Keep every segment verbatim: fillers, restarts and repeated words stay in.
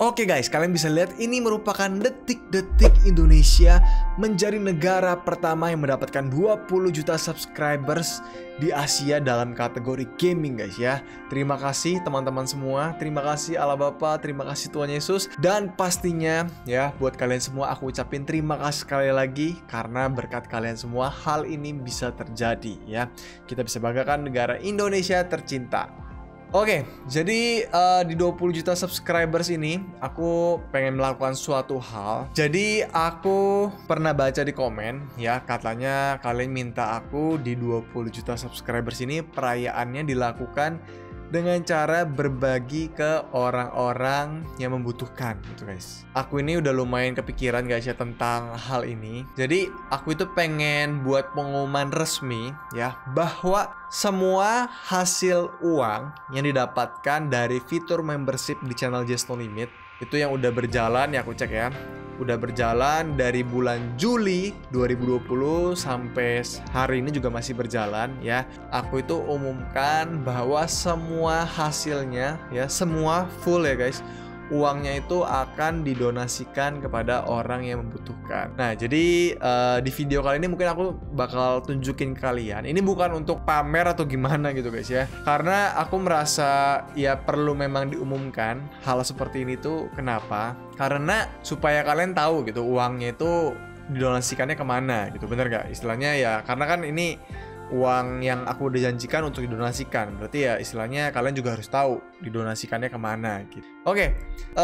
Oke guys, kalian bisa lihat ini merupakan detik-detik Indonesia menjadi negara pertama yang mendapatkan dua puluh juta subscribers di Asia dalam kategori gaming guys ya. Terima kasih teman-teman semua, terima kasih Allah Bapa, terima kasih Tuhan Yesus. Dan pastinya ya buat kalian semua aku ucapin terima kasih sekali lagi, karena berkat kalian semua hal ini bisa terjadi ya. Kita bisa banggakan negara Indonesia tercinta. Oke, jadi uh, di dua puluh juta subscribers ini aku pengen melakukan suatu hal. Jadi aku pernah baca di komen ya, katanya kalian minta aku di dua puluh juta subscribers ini perayaannya dilakukan dengan cara berbagi ke orang-orang yang membutuhkan gitu guys. Aku ini udah lumayan kepikiran guys ya tentang hal ini. Jadi aku itu pengen buat pengumuman resmi ya, bahwa semua hasil uang yang didapatkan dari fitur membership di channel Just No Limit itu yang udah berjalan ya, aku cek ya, udah berjalan dari bulan Juli dua ribu dua puluh sampai hari ini juga masih berjalan ya. Aku itu umumkan bahwa semua hasilnya ya, semua full ya guys, uangnya itu akan didonasikan kepada orang yang membutuhkan. Nah, jadi uh, di video kali ini mungkin aku bakal tunjukin ke kalian. Ini bukan untuk pamer atau gimana gitu guys ya. Karena aku merasa ya perlu memang diumumkan hal seperti ini tuh. Kenapa? Karena supaya kalian tahu gitu uangnya itu didonasikannya kemana gitu. Bener gak? Istilahnya ya, karena kan ini uang yang aku udah janjikan untuk didonasikan, berarti ya istilahnya kalian juga harus tahu didonasikannya kemana gitu. Oke,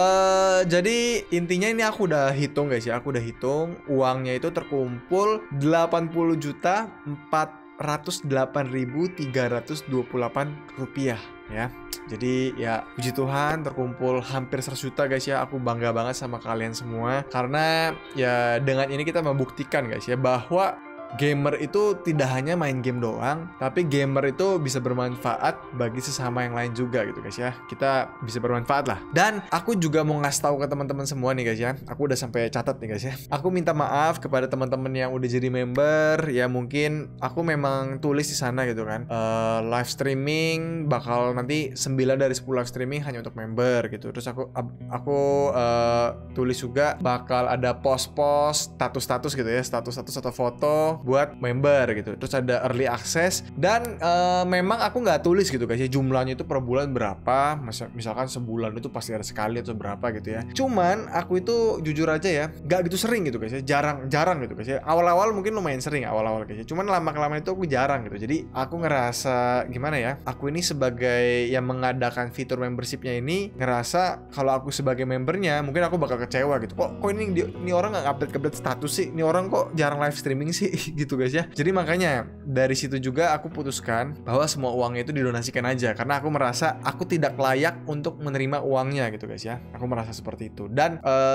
uh, jadi intinya ini aku udah hitung guys ya, aku udah hitung uangnya itu terkumpul delapan puluh juta empat ratus delapan ribu tiga ratus dua puluh delapan rupiah ya. Jadi ya puji Tuhan terkumpul hampir seratus juta guys ya. Aku bangga banget sama kalian semua, karena ya dengan ini kita membuktikan guys ya bahwa gamer itu tidak hanya main game doang, tapi gamer itu bisa bermanfaat bagi sesama yang lain juga gitu guys ya. Kita bisa bermanfaat lah. Dan aku juga mau ngasih tahu ke teman-teman semua nih guys ya. Aku udah sampai catat nih guys ya. Aku minta maaf kepada teman-teman yang udah jadi member ya. Mungkin aku memang tulis di sana gitu kan, uh, live streaming bakal nanti sembilan dari sepuluh live streaming hanya untuk member gitu. Terus aku aku uh, tulis juga bakal ada post-post status-status gitu ya, status-status atau foto buat member gitu. Terus ada early access, dan uh, memang aku nggak tulis gitu guys ya jumlahnya itu per bulan berapa. Misalkan sebulan itu pasti ada sekali atau berapa gitu ya. Cuman aku itu jujur aja ya nggak gitu sering gitu guys ya, jarang-jarang gitu guys ya. Awal-awal mungkin lumayan sering awal-awal guys ya, cuman lama-kelamaan itu aku jarang gitu. Jadi aku ngerasa gimana ya, aku ini sebagai yang mengadakan fitur membershipnya ini ngerasa kalau aku sebagai membernya mungkin aku bakal kecewa gitu. Kok kok ini ini orang nggak update-update status sih, ini orang kok jarang live streaming sih gitu guys ya. Jadi makanya dari situ juga aku putuskan bahwa semua uangnya itu didonasikan aja, karena aku merasa aku tidak layak untuk menerima uangnya gitu guys ya. Aku merasa seperti itu. Dan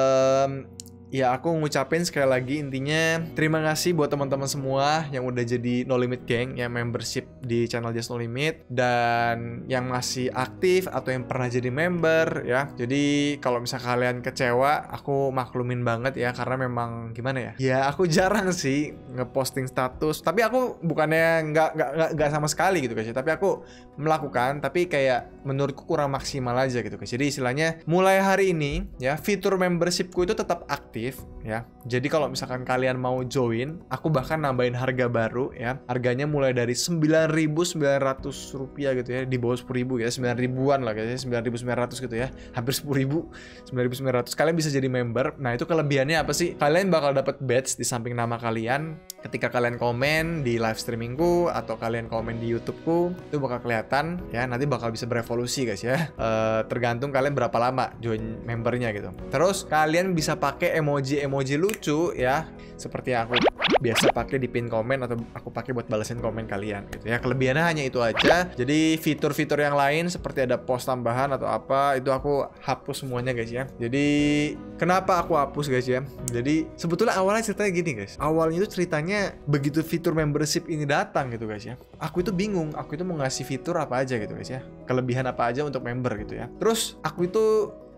um, ya aku ngucapin sekali lagi intinya terima kasih buat teman-teman semua yang udah jadi No Limit Gang, yang membership di channel Just No Limit, dan yang masih aktif atau yang pernah jadi member ya. Jadi kalau misal kalian kecewa, aku maklumin banget ya, karena memang gimana ya, ya aku jarang sih ngeposting status, tapi aku bukannya nggak nggak nggak sama sekali gitu guys ya, tapi aku melakukan, tapi kayak menurutku kurang maksimal aja gitu guys. Jadi istilahnya mulai hari ini ya fitur membershipku itu tetap aktif ya. Jadi kalau misalkan kalian mau join, aku bahkan nambahin harga baru ya. Harganya mulai dari sembilan ribu sembilan ratus rupiah gitu ya, di bawah sepuluh ribu ya, sembilan ribuan lah guys ya, sembilan ribu sembilan ratus gitu ya, hampir sepuluh ribu, sembilan ribu sembilan ratus. Kalian bisa jadi member. Nah, itu kelebihannya apa sih? Kalian bakal dapat badge di samping nama kalian ketika kalian komen di live streamingku atau kalian komen di YouTubeku, itu bakal kelihatan ya. Nanti bakal bisa berevolusi guys ya, e, tergantung kalian berapa lama join membernya gitu. Terus kalian bisa pakai emoji-emoji lucu ya, seperti yang aku biasa pakai di pin komen atau aku pakai buat balesin komen kalian gitu ya. Kelebihannya hanya itu aja. Jadi fitur-fitur yang lain seperti ada post tambahan atau apa, itu aku hapus semuanya guys ya. Jadi kenapa aku hapus guys ya? Jadi sebetulnya awalnya ceritanya gini guys. Awalnya itu ceritanya begitu fitur membership ini datang gitu guys ya, aku itu bingung, aku itu mau ngasih fitur apa aja gitu guys ya, kelebihan apa aja untuk member gitu ya. Terus aku itu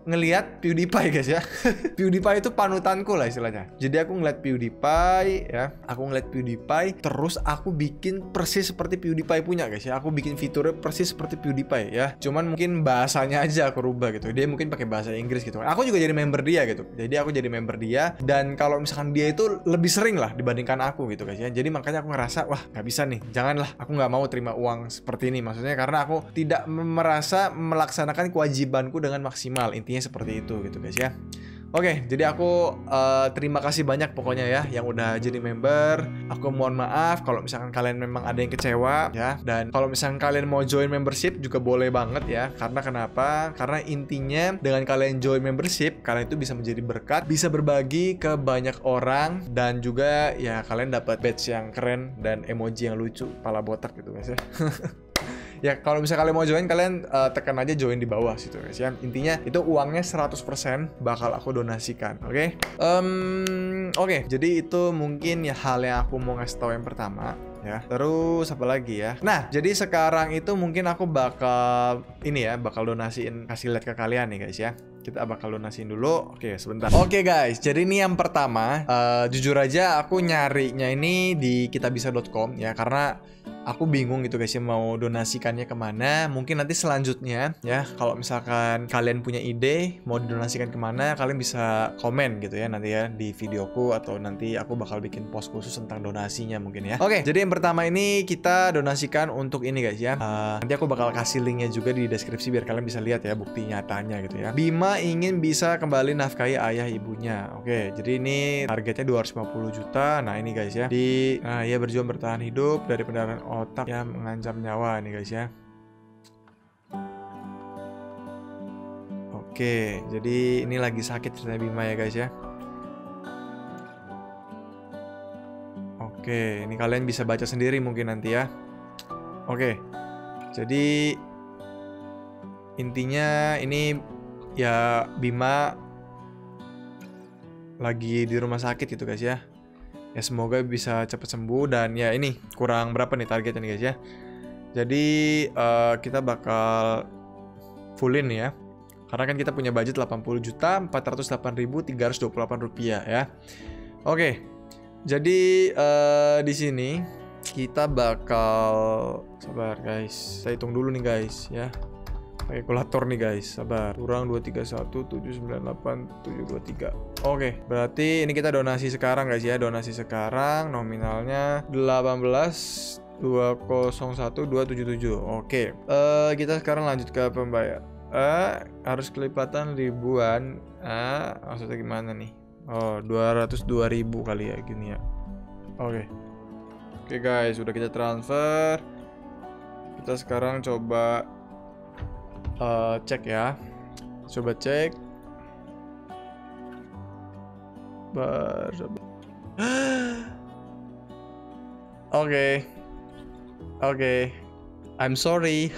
ngelihat PewDiePie guys ya. PewDiePie itu panutanku lah istilahnya. Jadi aku ngeliat PewDiePie ya, aku ngeliat PewDiePie, terus aku bikin persis seperti PewDiePie punya guys ya. Aku bikin fiturnya persis seperti PewDiePie ya. Cuman mungkin bahasanya aja aku rubah gitu. Dia mungkin pakai bahasa Inggris gitu. Aku juga jadi member dia gitu. Jadi aku jadi member dia, dan kalau misalkan dia itu lebih sering lah dibandingkan aku gitu guys ya. Jadi makanya aku ngerasa wah nggak bisa nih, janganlah, aku nggak mau terima uang seperti ini. Maksudnya karena aku tidak merasa melaksanakan kewajibanku dengan maksimal, intinya seperti itu gitu guys ya. Oke, jadi aku uh, terima kasih banyak pokoknya ya yang udah jadi member. Aku mohon maaf kalau misalkan kalian memang ada yang kecewa ya. Dan kalau misalkan kalian mau join membership juga boleh banget ya. Karena kenapa? Karena intinya dengan kalian join membership, kalian itu bisa menjadi berkat, bisa berbagi ke banyak orang, dan juga ya kalian dapat badge yang keren dan emoji yang lucu, kepala botak gitu guys ya. Ya kalau misalnya kalian mau join, kalian uh, tekan aja join di bawah situ guys ya. Intinya itu uangnya seratus persen bakal aku donasikan. Oke okay? um, Oke okay, jadi itu mungkin ya hal yang aku mau ngasih tahu yang pertama ya. Terus apa lagi ya? Nah jadi sekarang itu mungkin aku bakal ini ya, bakal donasiin, kasih lihat ke kalian nih guys ya. Kita bakal donasiin dulu. Oke sebentar. Oke guys, jadi ini yang pertama, uh, jujur aja aku nyarinya ini di kitabisa dot com ya, karena aku bingung gitu guys ya mau donasikannya kemana. Mungkin nanti selanjutnya ya, kalau misalkan kalian punya ide mau didonasikan kemana, kalian bisa komen gitu ya nanti ya di videoku, atau nanti aku bakal bikin post khusus tentang donasinya mungkin ya. Oke, jadi yang pertama ini kita donasikan untuk ini guys ya. Uh, nanti aku bakal kasih linknya juga di deskripsi biar kalian bisa lihat ya bukti nyatanya gitu ya. Bima ingin bisa kembali nafkahi ayah ibunya. Oke, jadi ini targetnya dua ratus lima puluh juta. Nah ini guys ya, di nah, ia berjuang bertahan hidup dari pendarahan otak yang mengancam nyawa nih guys ya. Oke, jadi ini lagi sakit ceritanya Bima ya guys ya. Oke, ini kalian bisa baca sendiri mungkin nanti ya. Oke, jadi intinya ini ya Bima lagi di rumah sakit gitu guys ya. Ya semoga bisa cepat sembuh, dan ya ini kurang berapa nih targetnya nih guys ya. Jadi uh, kita bakal fullin ya. Karena kan kita punya budget delapan puluh juta empat ratus delapan ribu tiga ratus dua puluh delapan rupiah ya. Oke. Jadi uh, di sini kita bakal sabar guys. Saya hitung dulu nih guys ya. Pakai kalkulator nih guys, sabar. Kurang dua tiga satu tujuh sembilan delapan tujuh dua tiga. Oke, berarti ini kita donasi sekarang guys ya. Donasi sekarang nominalnya delapan belas dua nol satu dua tujuh tujuh. Oke. Uh, kita sekarang lanjut ke pembayar. Uh, harus kelipatan ribuan. Uh, maksudnya gimana nih? Oh, dua ratus dua ribu kali ya gini ya. Oke. Oke guys, udah kita transfer. Kita sekarang coba Uh, cek ya, coba cek. Bar. Oke, oke, I'm sorry.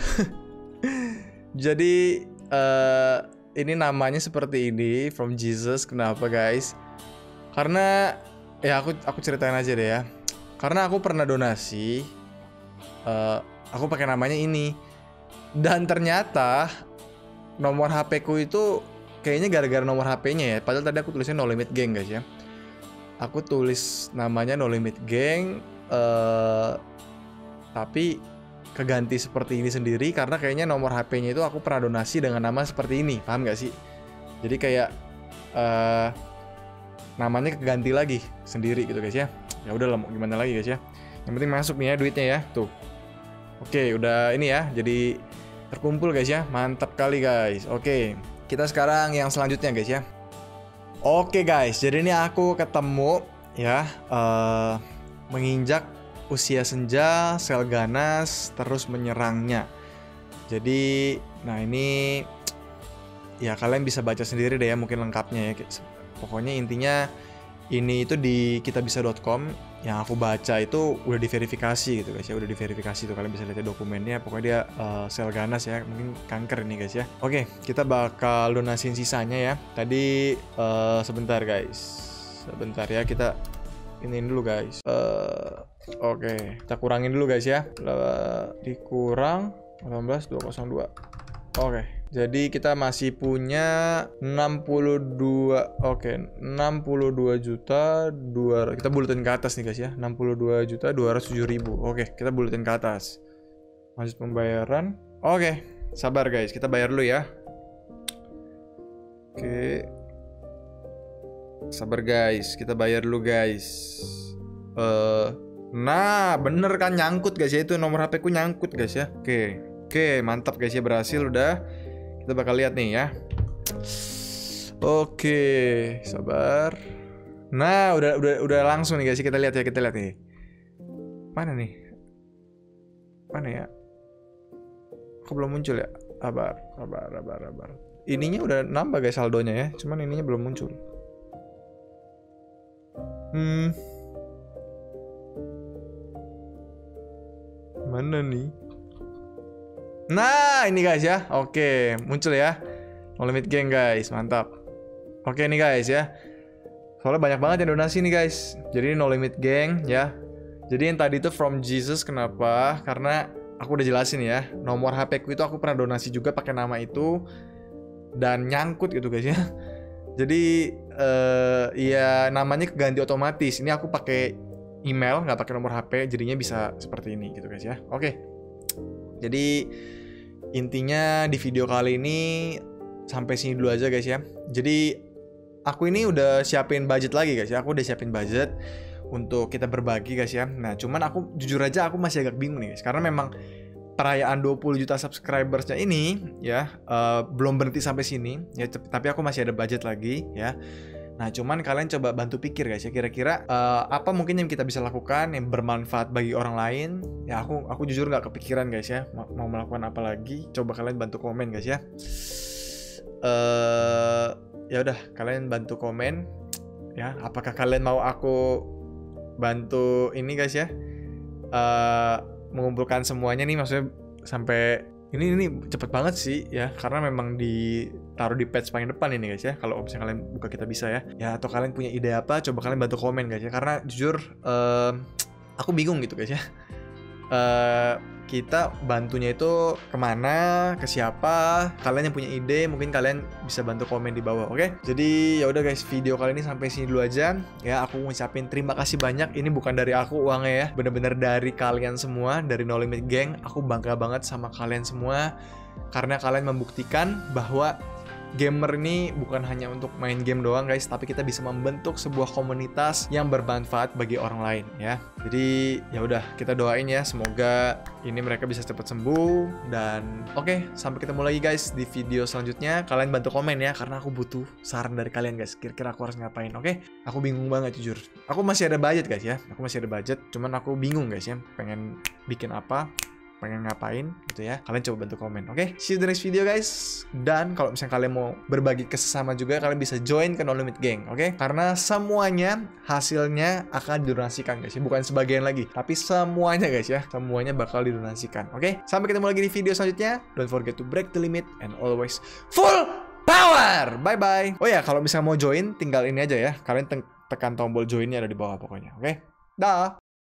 Jadi uh, ini namanya seperti ini, From Jesus. Kenapa guys? Karena ya aku aku ceritain aja deh ya. Karena aku pernah donasi, uh, aku pakai namanya ini. Dan ternyata nomor H P ku itu kayaknya gara-gara nomor H P-nya ya. Padahal tadi aku tulisnya No Limit Gang guys ya. Aku tulis namanya No Limit Gang, uh, tapi keganti seperti ini sendiri karena kayaknya nomor H P-nya itu aku pernah donasi dengan nama seperti ini. Paham gak sih? Jadi kayak uh, namanya keganti lagi sendiri gitu guys ya. Ya udah lah, mau gimana lagi guys ya. Yang penting masuk nih ya duitnya ya. Tuh. Oke, udah ini ya. Jadi terkumpul guys ya, mantap kali guys. Oke, kita sekarang yang selanjutnya guys ya. Oke guys, jadi ini aku ketemu ya uh, menginjak usia senja, sel ganas terus menyerangnya. Jadi, nah ini ya kalian bisa baca sendiri deh ya mungkin lengkapnya ya. Pokoknya intinya ini itu di kitabisa dot com. Yang aku baca itu udah diverifikasi gitu guys ya, udah diverifikasi tuh, kalian bisa lihat dokumennya. Pokoknya dia uh, sel ganas ya, mungkin kanker ini guys ya. Oke, kita bakal donasiin sisanya ya. Tadi uh, sebentar guys, sebentar ya, kita ini dulu guys. Uh, Oke, kita kurangin dulu guys ya. Dikurang delapan belas dua nol dua. Oke, Jadi kita masih punya enam puluh dua, oke, enam puluh dua juta dua, kita buletin ke atas nih guys ya, enam puluh dua juta dua ratus tujuh ribu. Oke, kita buletin ke atas. Lanjut pembayaran. Oke, sabar guys, kita bayar dulu ya. Oke. Sabar guys, kita bayar dulu guys. Uh, nah, bener kan nyangkut guys ya, itu nomor H P ku nyangkut guys ya. Oke. Oke, mantap guys ya, berhasil udah. Kita bakal lihat nih ya. Oke, sabar. Nah, udah udah udah langsung nih guys. Kita lihat ya, kita lihat nih. Mana nih? Mana ya? Kok belum muncul ya? Sabar, sabar, sabar, sabar. Ininya udah nambah guys saldonya ya. Cuman ininya belum muncul. Hmm. Mana nih? Nah, ini guys ya. Oke, muncul ya. No Limit Gang guys, mantap. Oke nih guys ya. Soalnya banyak banget yang donasi nih guys. Jadi No Limit Gang ya. Jadi yang tadi itu From Jesus kenapa? Karena aku udah jelasin ya. Nomor H P ku itu aku pernah donasi juga pakai nama itu dan nyangkut gitu guys ya. Jadi uh, ya namanya keganti otomatis. Ini aku pakai email, nggak pakai nomor H P, jadinya bisa seperti ini gitu guys ya. Oke. Jadi intinya di video kali ini sampai sini dulu aja guys ya. Jadi aku ini udah siapin budget lagi guys ya. Aku udah siapin budget untuk kita berbagi guys ya. Nah cuman aku jujur aja aku masih agak bingung nih guys. Karena memang perayaan dua puluh juta subscribersnya ini ya uh, belum berhenti sampai sini ya. Tapi aku masih ada budget lagi ya. Nah cuman kalian coba bantu pikir guys ya. Kira-kira uh, apa mungkin yang kita bisa lakukan yang bermanfaat bagi orang lain. Ya aku aku jujur nggak kepikiran guys ya. Mau, mau melakukan apa lagi. Coba kalian bantu komen guys ya. Uh, ya udah kalian bantu komen ya. Apakah kalian mau aku bantu ini guys ya. Uh, mengumpulkan semuanya nih maksudnya sampai ini ini cepet banget sih ya karena memang ditaruh di page paling depan ini guys ya. Kalau misalnya kalian buka kita bisa ya ya atau kalian punya ide apa coba kalian bantu komen guys ya karena jujur uh, aku bingung gitu guys ya. Uh, kita bantunya itu kemana, ke siapa? Kalian yang punya ide mungkin kalian bisa bantu komen di bawah, oke? Okay? Jadi ya udah guys, video kali ini sampai sini dulu aja. Ya aku ngucapin terima kasih banyak. Ini bukan dari aku uangnya ya, bener-bener dari kalian semua, dari No Limit Gang. Aku bangga banget sama kalian semua karena kalian membuktikan bahwa gamer ini bukan hanya untuk main game doang guys, tapi kita bisa membentuk sebuah komunitas yang bermanfaat bagi orang lain ya. Jadi ya udah kita doain ya semoga ini mereka bisa cepat sembuh dan oke okay, sampai ketemu lagi guys di video selanjutnya. Kalian bantu komen ya karena aku butuh saran dari kalian guys. Kira-kira aku harus ngapain? Oke? Okay? Aku bingung banget jujur. Aku masih ada budget guys ya. Aku masih ada budget, cuman aku bingung guys ya. Pengen bikin apa? Pengen ngapain gitu ya, kalian coba bantu komen, oke? Okay? See you the next video guys. Dan kalau misalnya kalian mau berbagi ke sesama juga, kalian bisa join ke No Limit Gang, oke? Okay? Karena semuanya hasilnya akan didonasikan guys ya, bukan sebagian lagi, tapi semuanya guys ya, semuanya bakal didonasikan, oke? Okay? Sampai ketemu lagi di video selanjutnya. Don't forget to break the limit and always full power. Bye bye. Oh ya, kalau misalnya mau join, tinggal ini aja ya. Kalian te tekan tombol joinnya ada di bawah pokoknya, oke? Okay? Dah.